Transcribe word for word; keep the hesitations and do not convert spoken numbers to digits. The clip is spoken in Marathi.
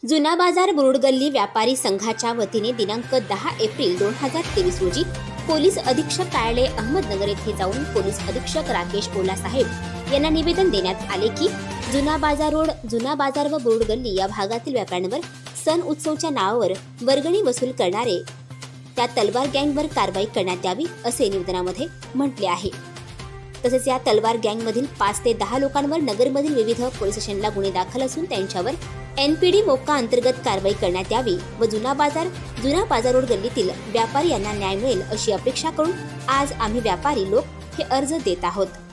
जुना बाजार बुरुड गल्ली व्यापारी संघाच्या वतीने दिनांक दहा एप्रिल दोन हजार तेवीस रोजी पोलीस अधीक्षक कार्यालय अहमदनगर येथे जाऊन पोलीस अधीक्षक राकेश ओला साहेब यांना निवेदन देण्यात आले की जुना बाजार रोड जुना बाजार व बुरुड गल्ली या भागातील व्यापाऱ्यांवर सण उत्सवच्या नावावर वर्गणी वसूल करणारे त्या तलवार गँगवर कारवाई करण्यात यावी असे निवेदनामध्ये म्हटले आहे। तसेच या तलवार गँगमधील पाच ते दहा लोकांवर नगरमधील विविध पोलीस स्टेशनला गुन्हे दाखल असून त्यांच्यावर एनपीडी मोक्का अंतर्गत कारवाई करण्यात यावी व जुना बाजार जुना बाजार रोड गल्लीतील व्यापारी यांना न्याय मिळेल अशी अपेक्षा करून आज आम्ही व्यापारी लोक हे अर्ज देत आहोत।